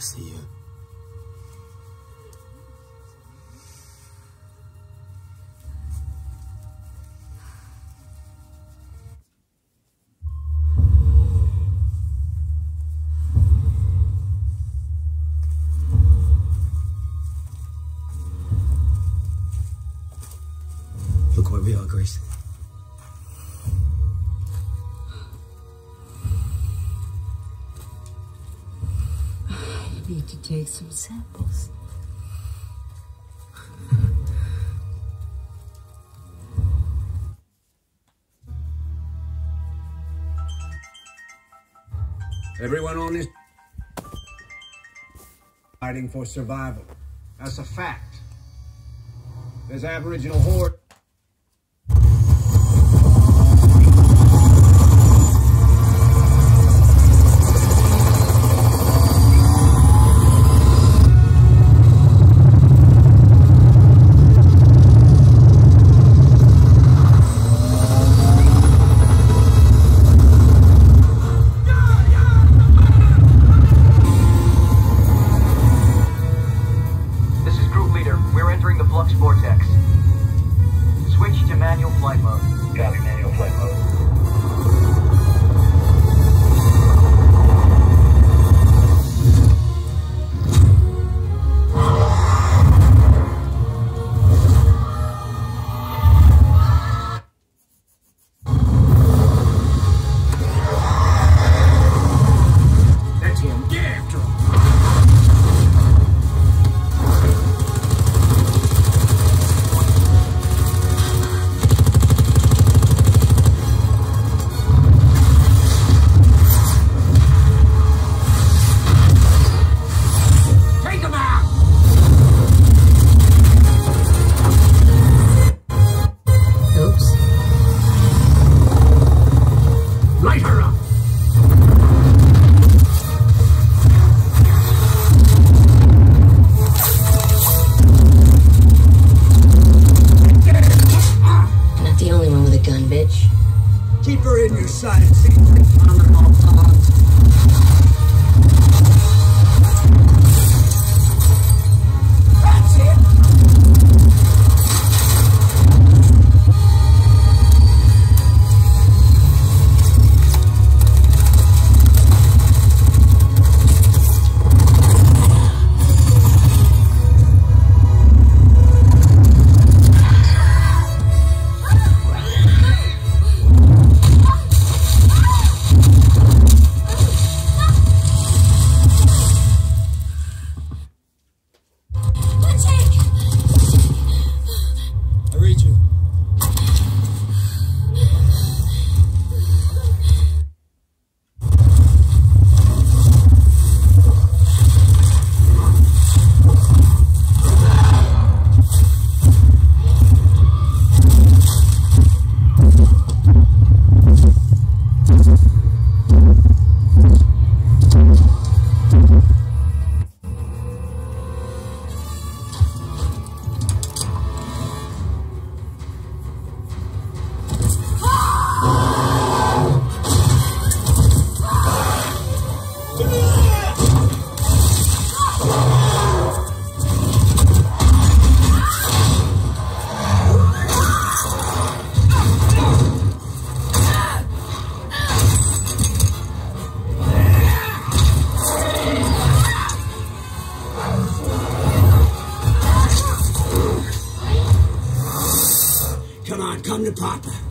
see you. Look where we are, Grace. I need to take some samples. Everyone on this fighting for survival. That's a fact. There's Aboriginal horde. Flux vortex. Switch to manual flight mode. Copy, manual flight mode. That's him. Get after him. Light her up! Not the only one with a gun, bitch. Keep her in your sight. On the mall. That's it! Come on, come to Papa.